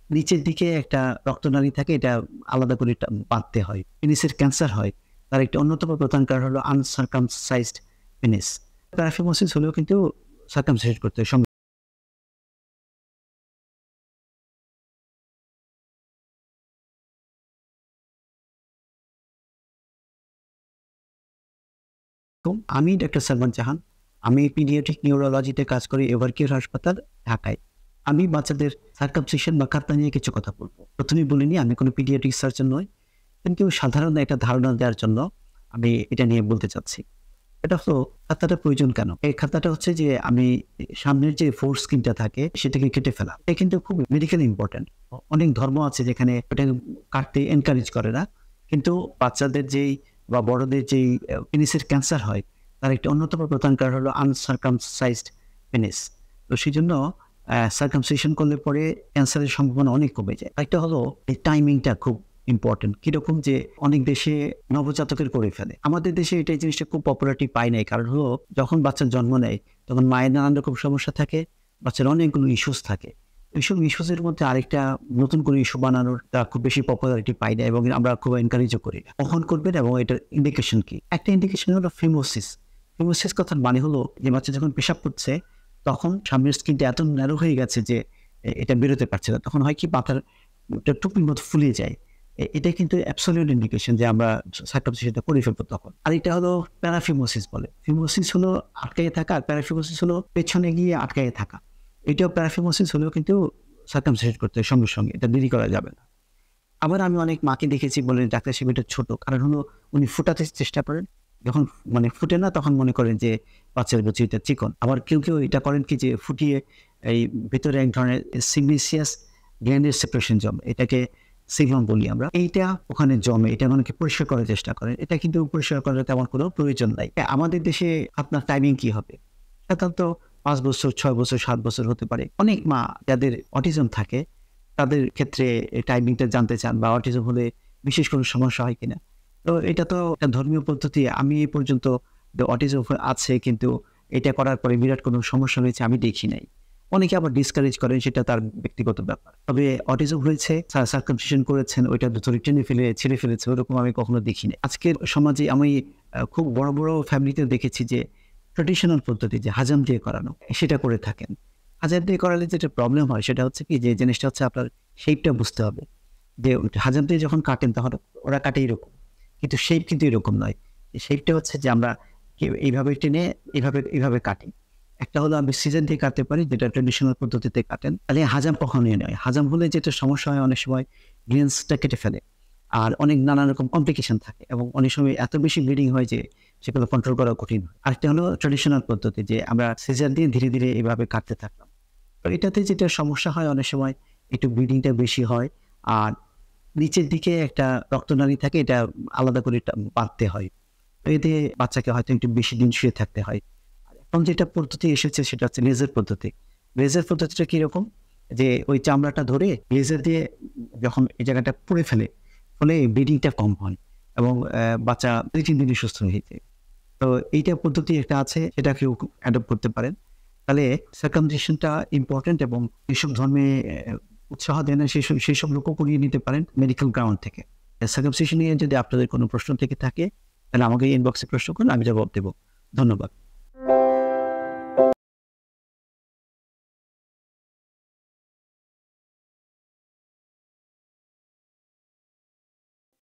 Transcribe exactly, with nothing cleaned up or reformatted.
নিচের দিকে একটা রক্তনালী থাকে, এটা আলাদা করে টা বাঁধতে হয়। পেনিসের ক্যান্সার হয়, তার একটা অন্যতম প্রধান কারণ হলো আনসার্কামসাইজড পেনিস। প্যারাফিমোসিস হলেও কিন্তু সার্কামসাইজ করতে হয় সঙ্গে। তো আমি ডাক্তার সালমান জাহান। আমি পিডিয়াট্রিক নিউরোলজিতে কাজ করি এভারকেয়ার হাসপাতাল, ঢাকায়। আমি বাচ্চাদের সার্কামসিশন বা কাত্তা নিয়ে কিছু কথা বলব। প্রথমেই বলে নিই, আমি কোনো পিডিয়াট্রিক সার্জন নই। কিন্তু সাধারণ একটা ধারণা দেওয়ার জন্য আমি এটা নিয়ে বলতে চাচ্ছি। এটা হলো, খাতাটা প্রয়োজন কেন? এই খাতাটা হচ্ছে যে আমি সামনের যে ফোর স্কিনটা থাকে সেটাকে কেটে ফেলা। এটা কিন্তু খুব মেডিকেল ইম্পর্টেন্ট। অনেক ধর্ম আছে যেখানে এটা কাটতে এনকারেজ করে না। কিন্তু বাচ্চাদের যেই বা বড়দের যেই পেনিসের ক্যান্সার হয়, তার একটা অন্যতম প্রধান কারণ হলো আনসার্কামসাইজড পেনিস। তো সেজন্য সার্কামসিশন করলে পরে ক্যান্সারের সম্ভাবনা অনেক কমে যায়। একটা হলো এই টাইমিংটা খুব ইম্পর্টেন্ট। কিরকম যে অনেক দেশে নবজাতকের করে ফেলে। আমাদের দেশে এটা এই জিনিসটা খুব পপুলারিটি পায় নাই। কারণ হলো, যখন বাচ্চার জন্ম নেয় তখন মায়ের নানান রকম সমস্যা থাকে, বাচ্চার অনেকগুলো ইস্যুস থাকে। এইসব ইস্যুসের মধ্যে আরেকটা নতুন করে ইস্যু বানানোরটা খুব বেশি পপুলারিটি পায় না এবং আমরা খুব এনকারেজও করি না। কখন করবেন এবং এটার ইন্ডিকেশন কি? একটা ইন্ডিকেশন হলো ফিমোসিস। ফিমোসিস কথার মানে হলো যে বাচ্চা যখন পেশাব করছে তখন সামনের স্কিনটা এত ন্যারো হয়ে গেছে যে এ এটা বেরোতে পারছে না। তখন হয় কি, মাথার একটা টুপির মতো ফুলে যায়। এ এটা কিন্তু অ্যাবসোলিউট ইন্ডিকেশন যে আমরা সার্কামসিশনটা করে ফেলবো তখন। আরেকটা হলো প্যারাফিমোসিস বলে। ফিমোসিস হলো আটকায়ে থাকা, আর প্যারাফিমোসিস হলো পেছনে গিয়ে আটকায়ে থাকা। এটাও প্যারাফিমোসিস হলেও কিন্তু সার্কামসাইজ করতে হয় সঙ্গে, সঙ্গে। এটা দেরি করা যাবে না। আবার আমি অনেক মাকে দেখেছি বলে, ডাক্তার সাহেব এটা ছোট। কারণ হলো উনি ফুটাতে চেষ্টা করেন। যখন মানে ফুটে না তখন মনে করেন যে বাচ্চার বুঝি এটা চিকন। আবার কেউ, কেউ এটা করেন কি, যে ফুটিয়ে এই ভেতরে এক ধরনের সিগনেসিয়াস গ্ল্যান্ডের সেপারেশন জমে। এটাকে সিগনম বলি আমরা। এইটা ওখানে জমে, এটা অনেকে পরিষ্কার করার চেষ্টা করেন। এটা কিন্তু পরিষ্কার করার তেমন কোনো প্রয়োজন নাই। আমাদের দেশে আপনার টাইমিং কি হবে? সাধারণত পাঁচ বছর, ছয় বছর, সাত বছর হতে পারে। অনেক মা যাদের অটিজম থাকে তাদের ক্ষেত্রে এই টাইমিংটা জানতে চান, বা অটিজম হলে বিশেষ কোনো সমস্যা হয় কিনা। তো এটা তো একটা ধর্মীয় পদ্ধতি। আমি এই পর্যন্ত অটিজম আছে কিন্তু এটা করার পরে বিরাট কোনো সমস্যা হয়েছে আমি দেখি নাই। অনেকে আবার ডিসকারেজ করেন, সেটা তার ব্যক্তিগত ব্যাপার। তবে অটিজম হয়েছে, সার্কামসিশন করেছেন, ওইটা ধরে টেনে ফেলে ছেড়ে ফেলেছে, ওরকম আমি কখনো দেখি নাই। আজকের সমাজে আমি আহ, খুব বড় বড় ফ্যামিলিতে দেখেছি যে ট্র্যাডিশনাল পদ্ধতি, যে হাজাম দিয়ে করানো, সেটা করে থাকেন। হাজার দিয়ে করালে যেটা প্রবলেম হয় সেটা হচ্ছে কি, যে জিনিসটা হচ্ছে আপনার শেপটা বুঝতে হবে। যে হাজার দিয়ে যখন কাটেন তখন ওরা কাটে এরকম, কিন্তু শেপ কিন্তু এরকম নয়। শেপটা হচ্ছে যে আমরা কেউ এইভাবে টেনে এইভাবে এইভাবে কাটি। একটা হলো আমি সিজন দিয়ে কাটতে পারি, যেটা ট্র্যাডিশনাল পদ্ধতিতে কাটেন। তাহলে হাজাম কখনোই নয়। হাজাম হলে যেটা সমস্যা হয়, অনেক সময় গ্রেন্সটা কেটে ফেলে, আর অনেক নানান রকম কমপ্লিকেশন থাকে, এবং অনেক সময় এত বেশি ব্লিডিং হয় যে সেগুলো কন্ট্রোল করা কঠিন হয়। আরেকটা হলো ট্র্যাডিশনাল পদ্ধতি, যে আমরা সিজার দিয়ে ধীরে ধীরে এইভাবে কাটতে থাকলাম। তো এটাতে যেটা সমস্যা হয়, অনেক সময় একটু ব্লিডিংটা বেশি হয়, আর নিচের দিকে একটা রক্তনালী থাকে, এটা আলাদা করে টা বাঁধতে হয়। তো এতে বাচ্চাকে হয়তো একটু বেশি দিন শুয়ে থাকতে হয়। আর এখন যেটা পদ্ধতি এসেছে সেটা হচ্ছে লেজার পদ্ধতি। লেজার পদ্ধতিটা কিরকম? যে ওই চামড়াটা ধরে লেজার দিয়ে যখন এই জায়গাটা পুড়ে ফেলে, ফলে ব্লিডিংটা কম হয় এবং অ্যা বাচ্চা দুই তিন দিনে সুস্থ হয়ে যায়। তো এইটা পদ্ধতি একটা আছে, সেটা কেউ অ্যাডপ্ট করতে পারেন। তাহলে সার্কামসিশনটা ইম্পর্টেন্ট, এবং যেসব ধর্মে অ্যা উৎসাহ দেয় না সেসব সেসব লোকও করিয়ে নিতে পারেন মেডিকেল গ্রাউন্ড থেকে। সার্কামসিশন নিয়ে যদি আপনাদের কোনো প্রশ্ন থেকে থাকে তাহলে আমাকে ইনবক্সে প্রশ্ন করুন, আমি জবাব দেব। ধন্যবাদ।